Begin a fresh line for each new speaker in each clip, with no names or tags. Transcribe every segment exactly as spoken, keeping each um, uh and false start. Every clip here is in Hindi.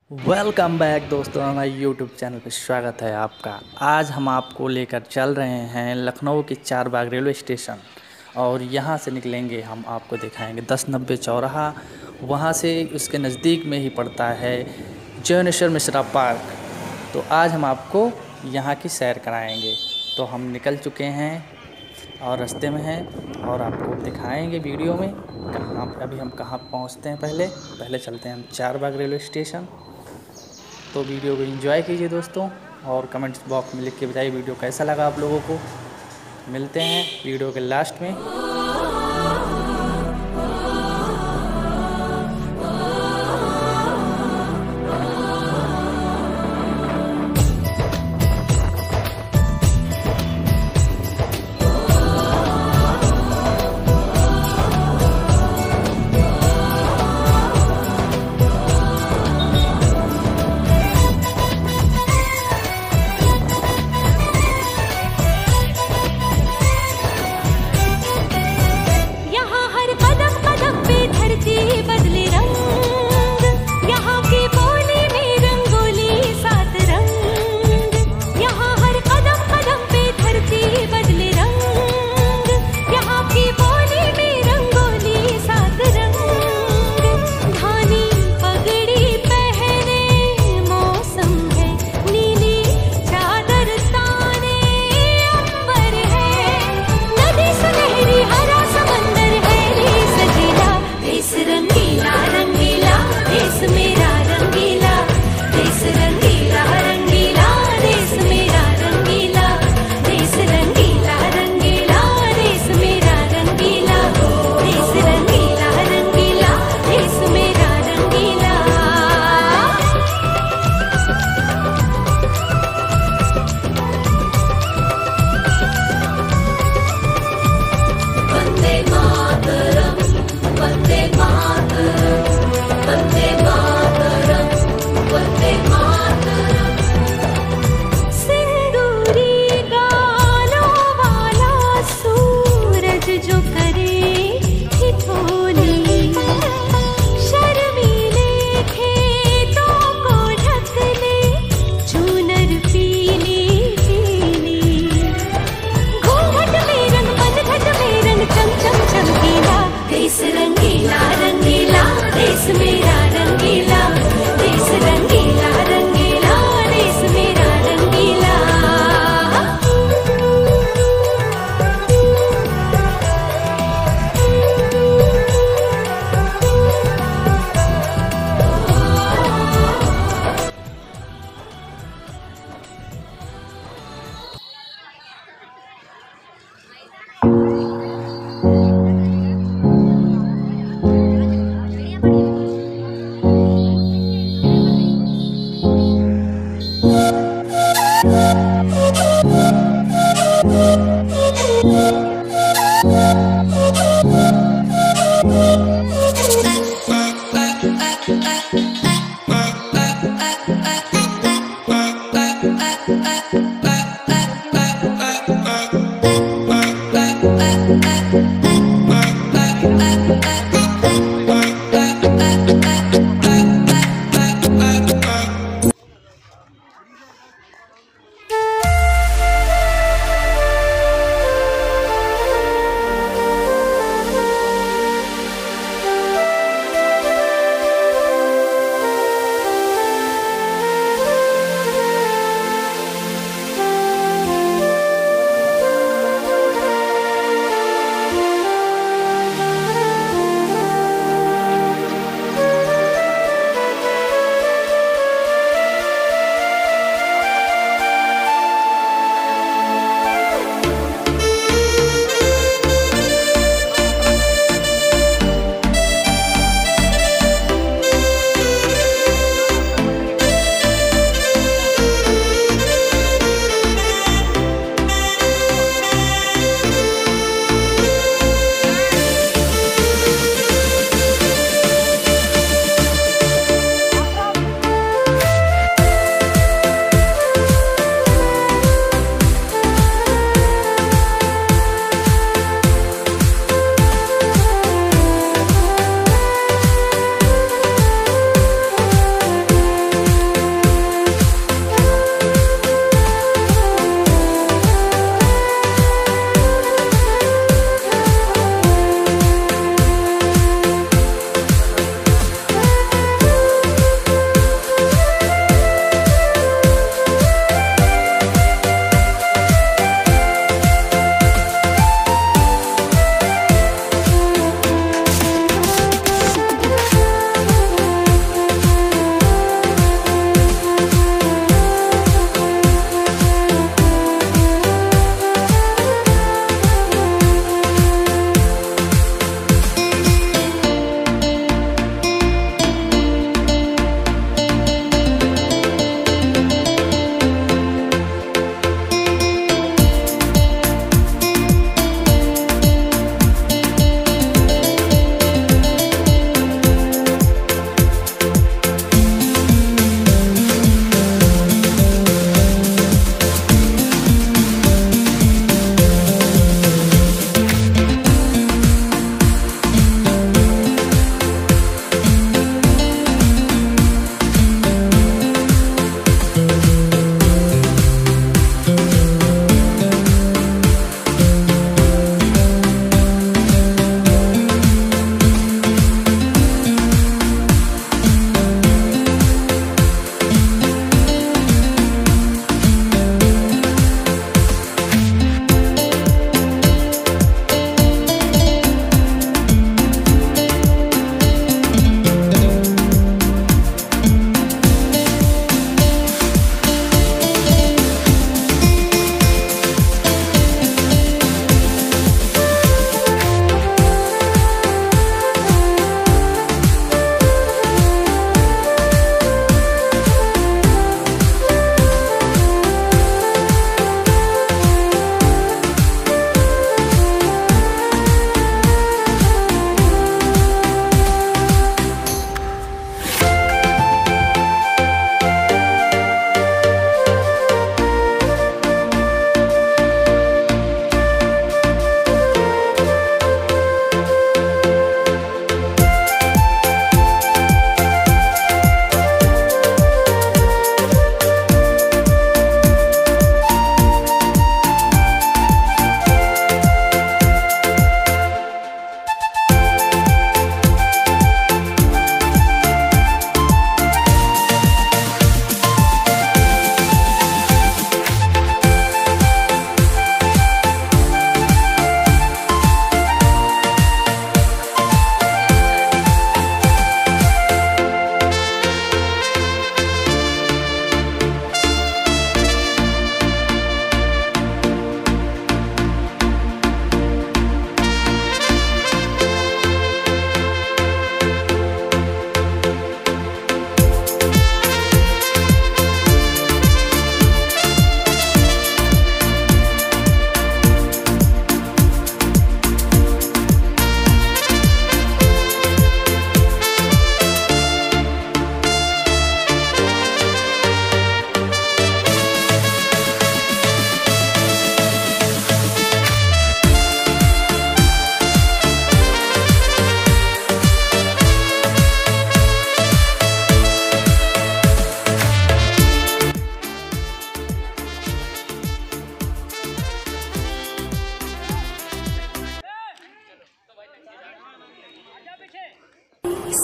वेलकम बैक दोस्तों, हमारे यूट्यूब चैनल पर स्वागत है आपका। आज हम आपको लेकर चल रहे हैं लखनऊ के चारबाग रेलवे स्टेशन और यहाँ से निकलेंगे। हम आपको दिखाएंगे दस नब्बे चौराहा। वहाँ से उसके नज़दीक में ही पड़ता है जयनेश्वर मिश्रा पार्क। तो आज हम आपको यहाँ की सैर कराएंगे। तो हम निकल चुके हैं और रास्ते में हैं और आपको दिखाएंगे वीडियो में कहाँ अभी हम कहाँ पहुँचते हैं। पहले पहले चलते हैं हम चारबाग रेलवे स्टेशन। तो वीडियो को एंजॉय कीजिए दोस्तों और कमेंट्स बॉक्स में लिख के बताइए वीडियो कैसा लगा आप लोगों को। मिलते हैं वीडियो के लास्ट में।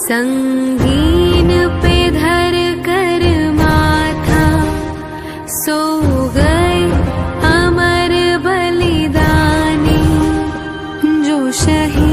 संगीन पे धर कर माथा सो गए अमर बलिदानी जो शहीद